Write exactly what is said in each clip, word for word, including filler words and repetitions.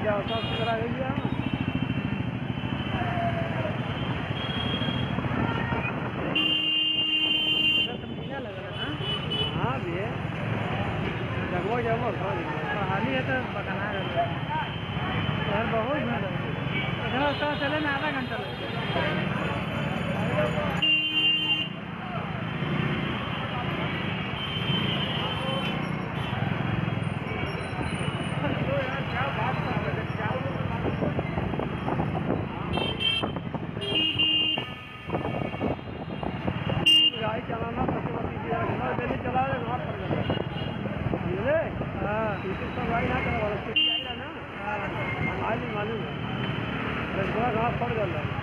क्या साफ सुथरा हो गया हाँ भी है जगह जगह हाली है तो बताना है यार बहुत भीड़ है इतना रास्ता चले में आधा घंटा लगता गाड़ी चलाना डेली चला रहे वहाँ पड़ जाता है समझे हाँ तो गाड़ी ना चला वाला सिटी आएगा ना मालूम मालूम है थोड़ा घास पड़ जाता है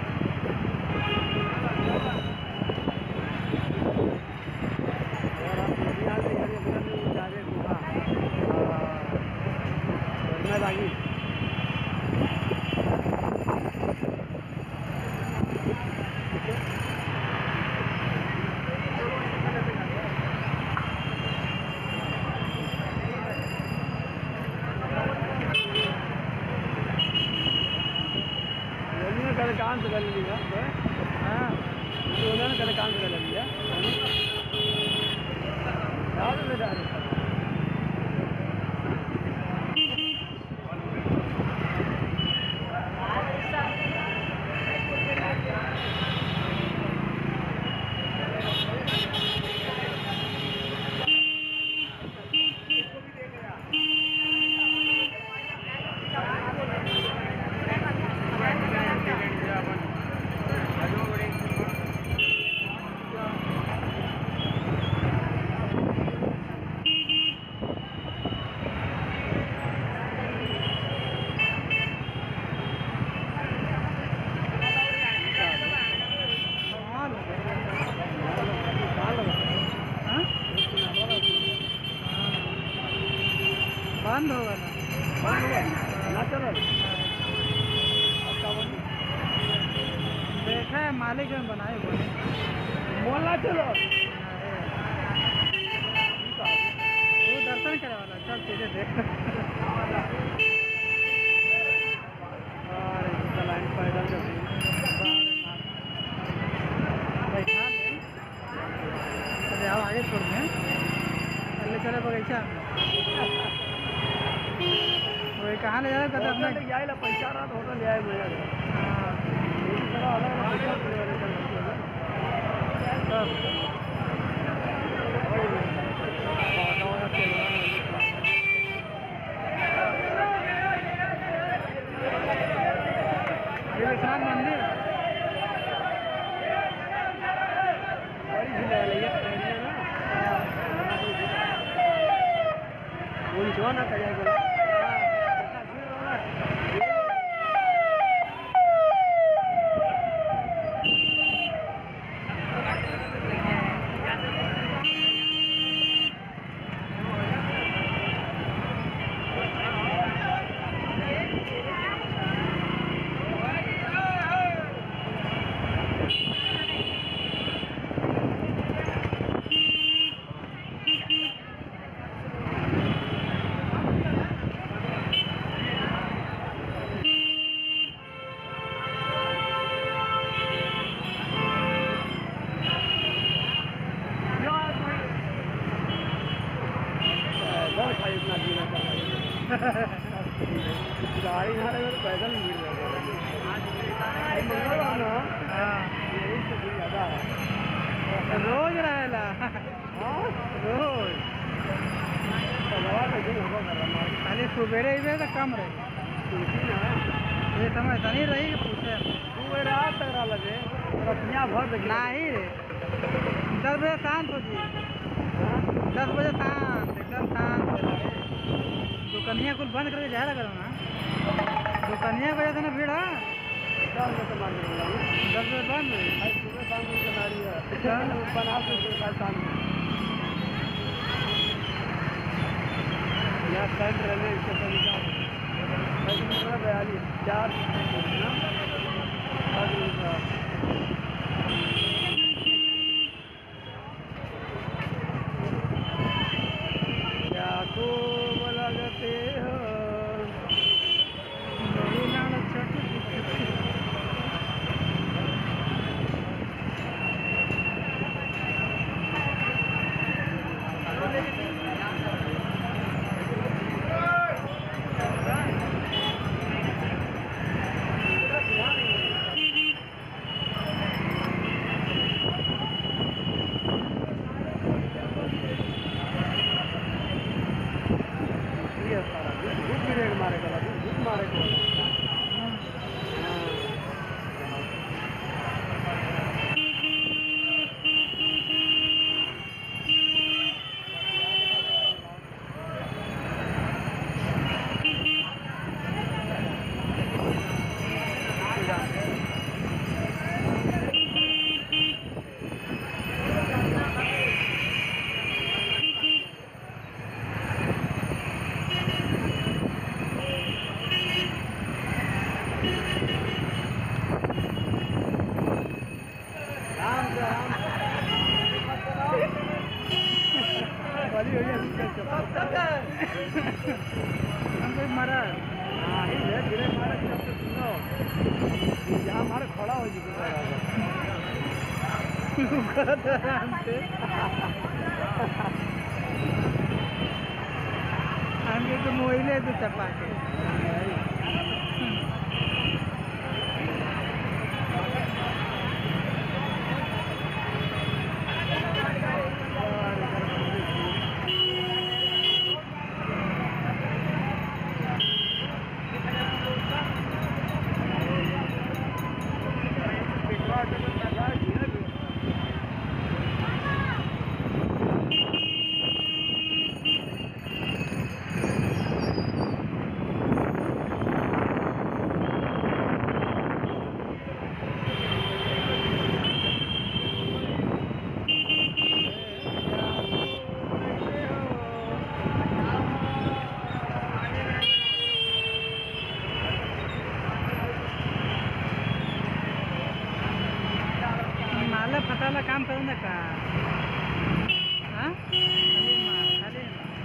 और आप यहाँ से घर घर में जा रहे घर में लागी कल काम से कर लिया हाँ उन्होंने कल काम से कर लिया याद में जा रहे बंद होगा ना बंद हुआ ना चलो देखा है मालिक ने बनाए हुए बोलना चलो वो दर्शन करे वाला सब चीजें देख और लाइन पैदल बैठा ले चले आओ आगे छोड़ दें चले चले बगीचा वही कहाँ ले जा रहे कहते अपने जाए पैसा रहा तो होटल जाए मुझे विश्वनाथ मंदिर बड़ी भीड़ है ना वो जो ना कर जाएगा इतना जीना गाड़ी ना रहे तो पैदल नहीं गिर जाएगा ना यही से ज़्यादा रोज रहेला रोज खाली सुबेरे ही तो कम रहे ये समय तो नहीं रही पूछे सुबह रात तक रहा लगे रतियाँ भर ना ही रे दस बजे शांत हो जी दस बजे शांत एकदम शांत दुकनिया कुल बंद करके जाए करो ना दुकनिया की वजह से ना भीड़ है दस बजे मान दस बजे बंद सुबह शाम को नारी है बना के शाम यहाँ सेंट रेलवे स्टेशन का बयालीस चार क्या खूब लगते हो करत आराम से हमके तो मोहिले दो चपा के मला फटायला काम करू नका हां खाली मार खाली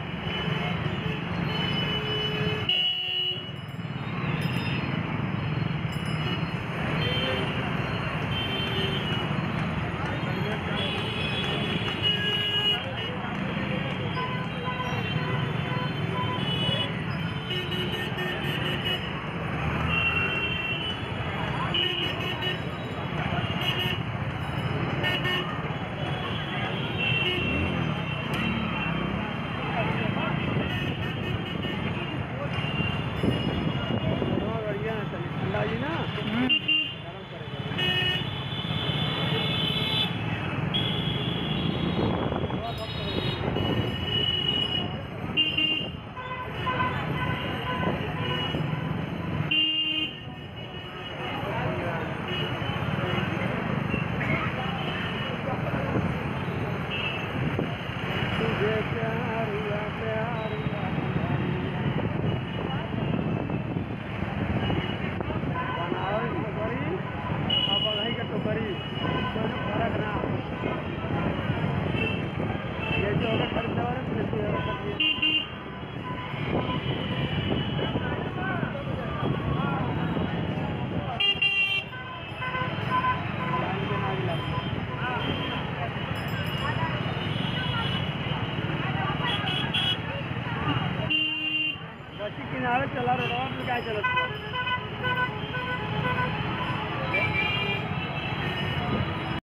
ठंडा जी ना तुझे प्यार या प्यार या टोकरी फर्क ना ये जो होगा खरीदने वाले किनारे चला रहा क्या चला